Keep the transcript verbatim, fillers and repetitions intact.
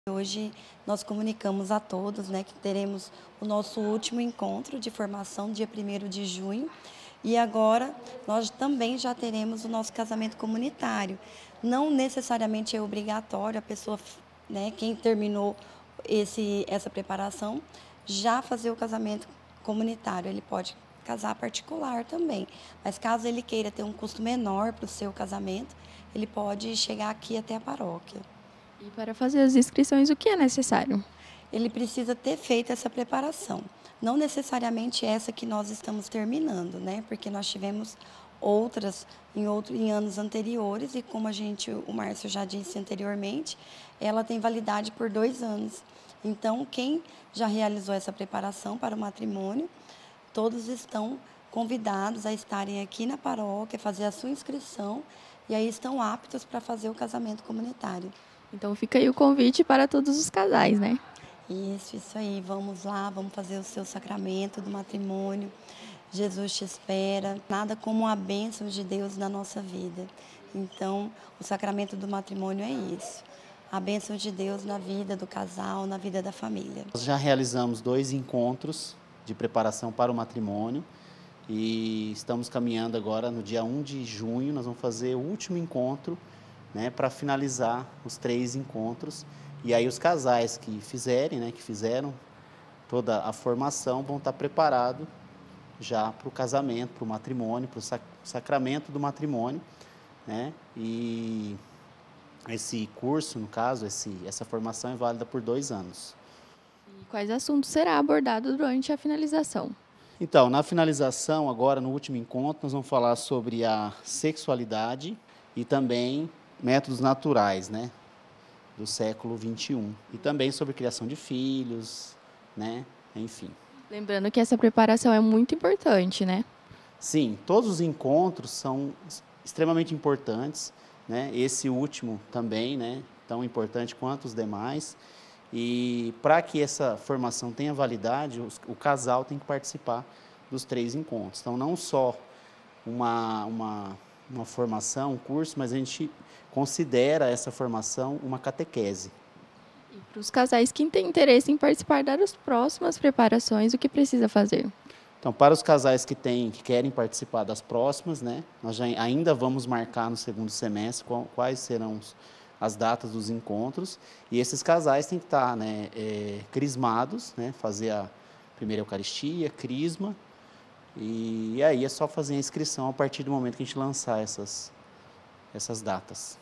Hoje nós comunicamos a todos, né, que teremos o nosso último encontro de formação, dia primeiro de junho, e agora nós também já teremos o nosso casamento comunitário. Não necessariamente é obrigatório a pessoa, né, quem terminou esse, essa preparação, já fazer o casamento comunitário. Ele pode casar particular também, mas caso ele queira ter um custo menor para o seu casamento, ele pode chegar aqui até a paróquia. E para fazer as inscrições, o que é necessário? Ele precisa ter feito essa preparação. Não necessariamente essa que nós estamos terminando, né? Porque nós tivemos outras em, outro, em anos anteriores e como a gente, o Márcio já disse anteriormente, ela tem validade por dois anos. Então, quem já realizou essa preparação para o matrimônio, todos estão convidados a estarem aqui na paróquia, fazer a sua inscrição e aí estão aptos para fazer o casamento comunitário. Então fica aí o convite para todos os casais, né? Isso, isso aí. Vamos lá, vamos fazer o seu sacramento do matrimônio. Jesus te espera. Nada como a bênção de Deus na nossa vida. Então, o sacramento do matrimônio é isso. A bênção de Deus na vida do casal, na vida da família. Nós já realizamos dois encontros de preparação para o matrimônio e estamos caminhando agora no dia um de junho, nós vamos fazer o último encontro, né, para finalizar os três encontros. E aí os casais que fizerem, né, que fizeram toda a formação vão estar preparados já para o casamento, para o matrimônio, para o sacramento do matrimônio, né? E esse curso, no caso, esse, essa formação é válida por dois anos. E quais assuntos será abordado durante a finalização? Então, na finalização, agora no último encontro, nós vamos falar sobre a sexualidade e também métodos naturais, né, do século vinte e um. E também sobre criação de filhos, né, enfim. Lembrando que essa preparação é muito importante, né? Sim, todos os encontros são extremamente importantes, né, esse último também, né, tão importante quanto os demais. E para que essa formação tenha validade, o casal tem que participar dos três encontros. Então, não só uma, uma, uma formação, um curso, mas a gente considera essa formação uma catequese. E para os casais que têm interesse em participar das próximas preparações, o que precisa fazer? Então, para os casais que, têm, que querem participar das próximas, né, nós já, ainda vamos marcar no segundo semestre quais serão os, as datas dos encontros, e esses casais têm que estar, né, é, crismados, né, fazer a primeira Eucaristia, crisma, e, e aí é só fazer a inscrição a partir do momento que a gente lançar essas, essas datas.